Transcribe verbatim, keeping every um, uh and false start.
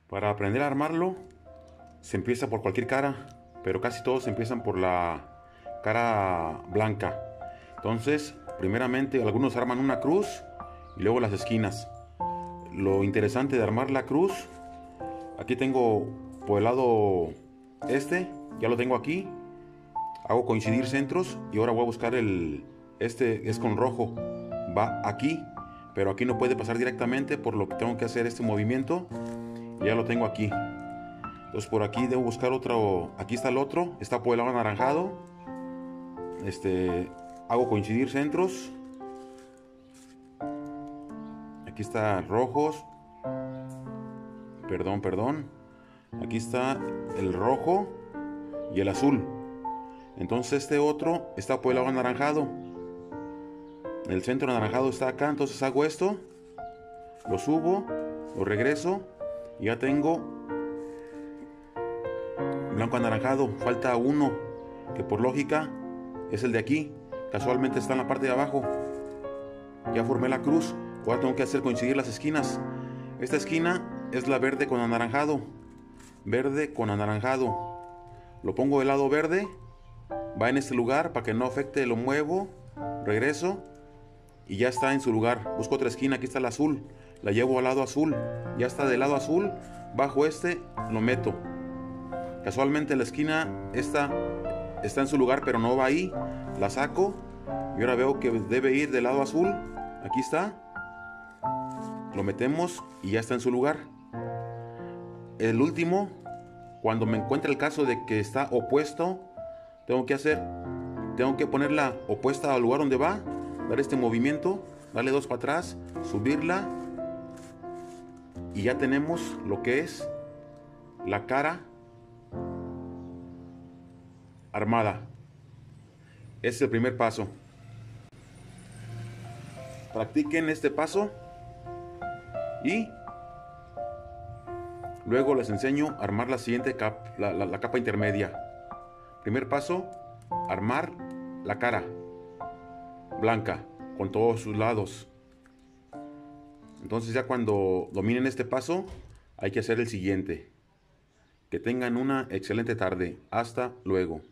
Para aprender a armarlo, se empieza por cualquier cara, pero casi todos empiezan por la cara blanca. Entonces, primeramente algunos arman una cruz y luego las esquinas. Lo interesante de armar la cruz, aquí tengo por el lado este, ya lo tengo aquí. Hago coincidir centros y ahora voy a buscar el, este es con rojo, va aquí, pero aquí no puede pasar directamente, por lo que tengo que hacer este movimiento. Ya lo tengo aquí. Entonces por aquí debo buscar otro. Aquí está el otro, está por el lado anaranjado. Este, hago coincidir centros. Aquí está rojos. Perdón, perdón. Aquí está el rojo y el azul. Entonces este otro está por el lado anaranjado. El centro anaranjado está acá. Entonces hago esto, lo subo, lo regreso y ya tengo blanco anaranjado. Falta uno que por lógica es el de aquí. Casualmente está en la parte de abajo. Ya formé la cruz. Ahora tengo que hacer coincidir las esquinas. Esta esquina es la verde con anaranjado. Verde con anaranjado. Lo pongo del lado verde. Va en este lugar para que no afecte. Lo muevo. Regreso. Y ya está en su lugar. Busco otra esquina. Aquí está la azul. La llevo al lado azul. Ya está del lado azul. Bajo este. Lo meto. Casualmente la esquina esta está en su lugar, pero no va ahí. La saco. Y ahora veo que debe ir del lado azul. Aquí está. Lo metemos y ya está en su lugar. El último, cuando me encuentre el caso de que está opuesto, tengo que hacer, tengo que ponerla opuesta al lugar donde va, dar este movimiento, darle dos para atrás, subirla y ya tenemos lo que es la cara armada. Ese es el primer paso. Practiquen este paso y luego les enseño a armar la siguiente capa, la, la, la capa intermedia. Primer paso, armar la cara blanca con todos sus lados. Entonces ya cuando dominen este paso, hay que hacer el siguiente. Que tengan una excelente tarde. Hasta luego.